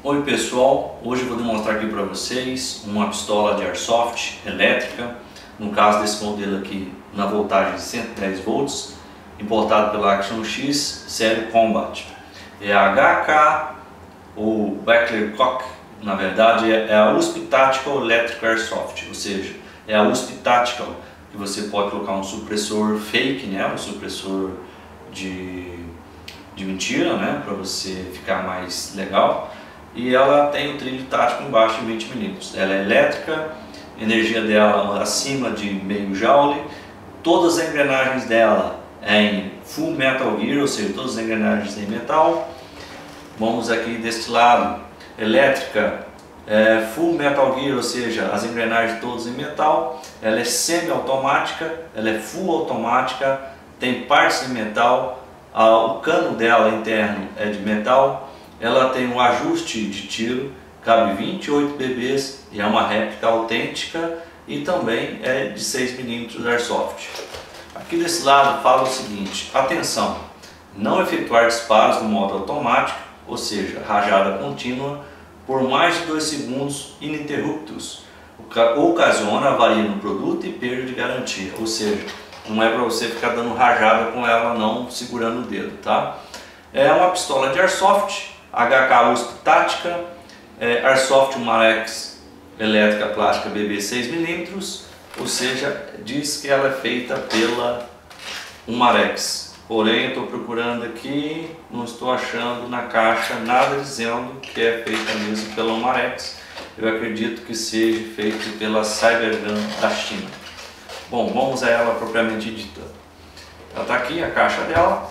Oi pessoal, hoje eu vou demonstrar aqui para vocês uma pistola de airsoft elétrica, no caso desse modelo aqui na voltagem de 110 volts, importado pela Action X série Combat. É a HK ou Beckler Koch, na verdade é a USP Tactical Electric Airsoft, ou seja, é a USP Tactical, que você pode colocar um supressor fake, né, um supressor de mentira, né, para você ficar mais legal. E ela tem um trilho tático embaixo de 20 mm. Ela é elétrica, a energia dela acima de meio joule. Todas as engrenagens dela é em Full Metal Gear, ou seja, todas as engrenagens em metal. Vamos aqui deste lado, elétrica, Full Metal Gear, ou seja, as engrenagens todas em metal. Ela é semi-automática, ela é full automática, tem partes em metal. O cano dela interno é de metal. Ela tem um ajuste de tiro, cabe 28 bb's e é uma réplica autêntica e também é de 6 mm Airsoft. Aqui desse lado fala o seguinte: atenção, não efetuar disparos no modo automático, ou seja, rajada contínua, por mais de 2 segundos ininterruptos. Ocasiona avaria no produto e perda de garantia, ou seja, não é para você ficar dando rajada com ela não segurando o dedo, tá? É uma pistola de Airsoft, HK USP Tática, Airsoft Marex elétrica plástica BB 6 mm, ou seja, diz que ela é feita pela Marex. Porém, eu estou procurando aqui, não estou achando na caixa nada dizendo que é feita mesmo pela Marex. Eu acredito que seja feita pela Cybergun da China. Bom, vamos a ela propriamente dita. Ela está aqui, a caixa dela.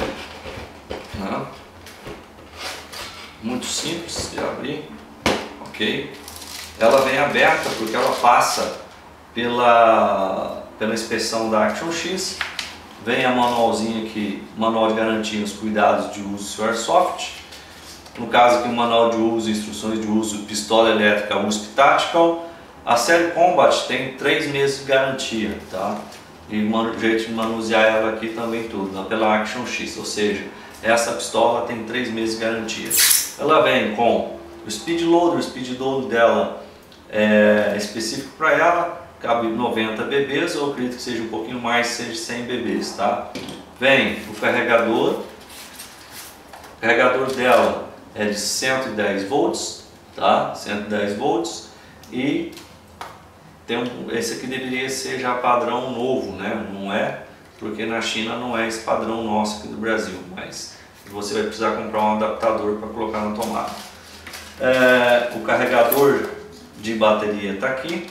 Muito simples de abrir, ok? Ela vem aberta porque ela passa pela inspeção da Action X. Vem a manualzinho aqui, manual de garantia, os cuidados de uso do seu Airsoft. No caso aqui, o manual de uso, instruções de uso, pistola elétrica USP Tactical. A série Combat tem 3 meses de garantia, tá? E o jeito de manusear ela aqui também tudo, pela Action X, ou seja, essa pistola tem 3 meses de garantia. Ela vem com o speed loader dela é específico para ela, cabe 90 bb's, eu acredito que seja um pouquinho mais, seja 100 bb's, tá? Vem o carregador dela é de 110 volts, tá? 110 volts e tem esse aqui deveria ser já padrão novo, né? Não é, porque na China não é esse padrão nosso aqui do Brasil, mas você vai precisar comprar um adaptador para colocar na tomada. O carregador de bateria está aqui,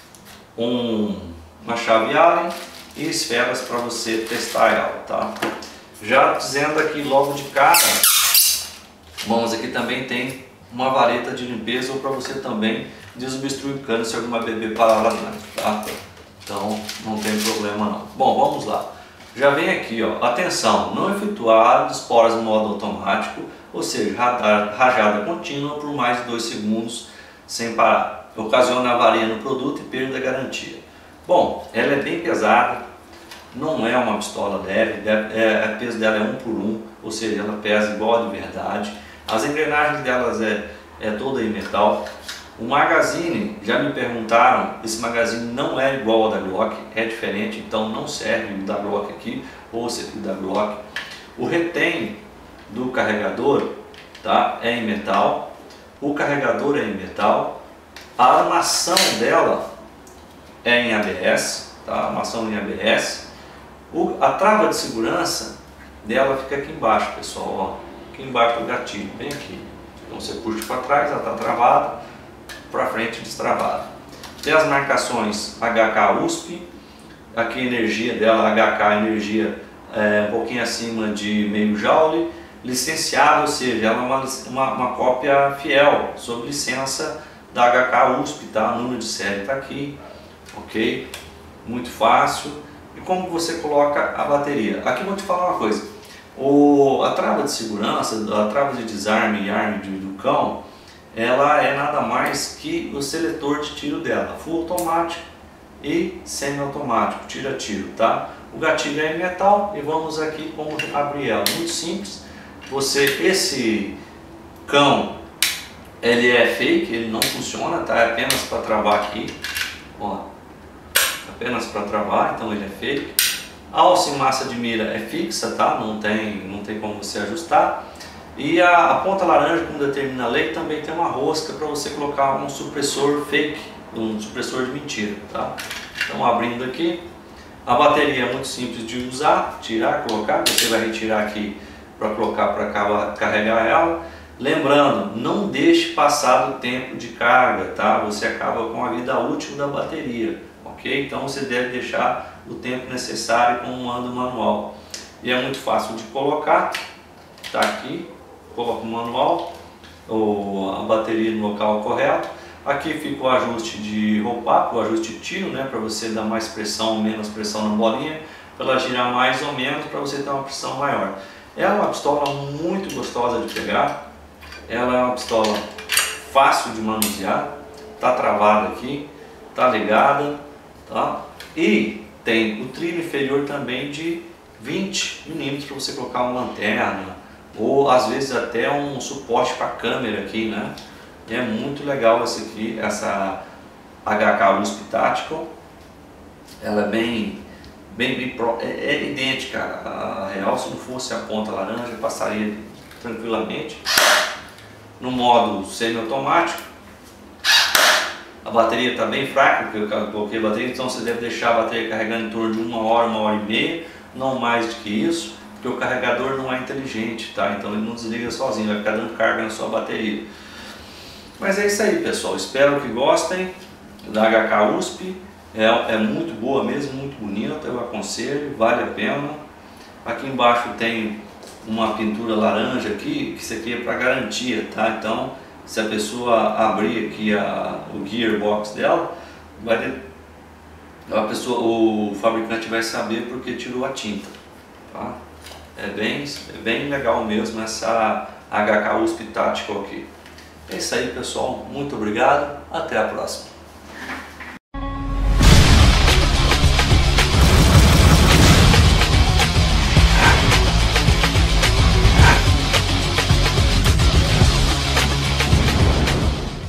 uma chave Allen e esferas para você testar ela, tá? Já dizendo aqui logo de cara, vamos aqui também tem uma vareta de limpeza ou para você também desobstruir o cano se alguma bebê parar lá dentro, tá? Então não tem problema não. Bom, vamos lá. Já vem aqui, ó, atenção, não efetuar disparos no modo automático, ou seja, rajada contínua por mais de 2 segundos sem parar. Ocasiona avaria no produto e perda da garantia. Bom, ela é bem pesada, não é uma pistola leve, o peso dela é 1 por 1, ou seja, ela pesa igual a de verdade. As engrenagens delas é toda em metal. O magazine, já me perguntaram, esse magazine não é igual ao da Glock, é diferente, então não serve o da Glock aqui, ou esse aqui da Glock. O retém do carregador, tá, é em metal, o carregador é em metal, a armação dela é em ABS, tá, a armação em ABS. A trava de segurança dela fica aqui embaixo, pessoal, ó, aqui embaixo do gatilho, bem aqui. Então você puxa para trás, ela está travada, para frente destravada. Tem as marcações HK USP, aqui a energia dela, HK energia um pouquinho acima de meio joule, licenciada, ou seja, ela é uma cópia fiel, sob licença da HK USP, tá? O número de série está aqui, ok? Muito fácil. E como você coloca a bateria? Aqui eu vou te falar uma coisa, a trava de segurança, a trava de desarme e arme do cão, ela é nada mais que o seletor de tiro dela, full automático e semi-automático, tira-tiro, tá? O gatilho é em metal e vamos aqui como abrir ela, muito simples. Esse cão Ele é fake, ele não funciona, tá? É apenas para travar aqui, ó, apenas para travar, então ele é fake. A alça em massa de mira é fixa, tá? Não tem como você ajustar. E a ponta laranja, como determina a lei, também tem uma rosca para você colocar um supressor fake, um supressor de mentira, tá? Então abrindo aqui, a bateria é muito simples de usar, tirar, colocar, você vai retirar aqui para colocar para carregar ela. Lembrando, não deixe passar do tempo de carga, tá? Você acaba com a vida útil da bateria, ok? Então você deve deixar o tempo necessário com um mando manual. E é muito fácil de colocar, tá aqui, coloca o manual, a bateria no local correto. Aqui fica o ajuste de roupapo, o ajuste tiro, né? Para você dar mais pressão ou menos pressão na bolinha, para ela girar mais ou menos, para você ter uma pressão maior. É uma pistola muito gostosa de pegar. Ela é uma pistola fácil de manusear, tá travada aqui, tá ligada, tá? E tem o trilho inferior também de 20 mm para você colocar uma lanterna ou às vezes até um suporte para câmera aqui, né? E é muito legal essa aqui, essa HK USP Tactical. Ela é idêntica à real. Se não fosse a ponta laranja, passaria tranquilamente. No modo semi-automático, a bateria está bem fraca, porque eu coloquei a bateria, então você deve deixar a bateria carregando em torno de uma hora e meia, não mais do que isso, porque o carregador não é inteligente, tá? Então ele não desliga sozinho, vai ficar dando carga na sua bateria. Mas é isso aí, pessoal, espero que gostem da HK USP, é muito boa mesmo, muito bonita, eu aconselho, vale a pena. Aqui embaixo tem uma pintura laranja aqui, que isso aqui é para garantia, tá? Então, se a pessoa abrir aqui o gearbox dela, o fabricante vai saber porque tirou a tinta, tá? É bem legal mesmo essa HK USP Tactical aqui. É isso aí, pessoal, muito obrigado, até a próxima.